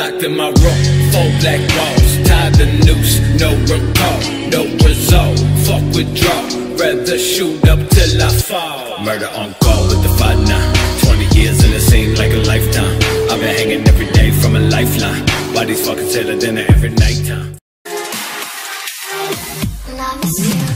Locked in my room, 4 black walls, tied the noose, no recall, no result. Fuck withdraw, rather shoot up till I fall. Murder on call with the 5-9, 20 years and it seemed like a lifetime. I've been hanging every day from a lifeline. Bodies fucking tailor dinner every nighttime.